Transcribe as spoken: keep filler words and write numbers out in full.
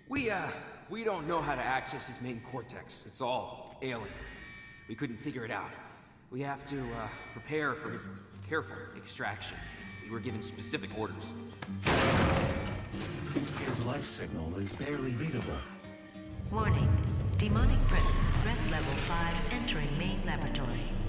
We, uh, we don't know how to access his main cortex. It's all alien. We couldn't figure it out. We have to, uh, prepare for his careful extraction. We were given specific orders. His life signal is barely readable. Warning. Demonic presence threat level five entering main laboratory.